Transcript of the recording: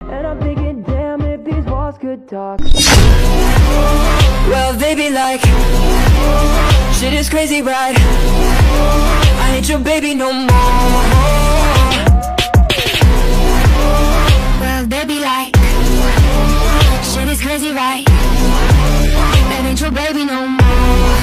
And I'm thinking, damn, if these walls could talk. Well, they be like, shit is crazy, right? I ain't your baby no more. Well, they be like, shit is crazy, right? That ain't your baby no more.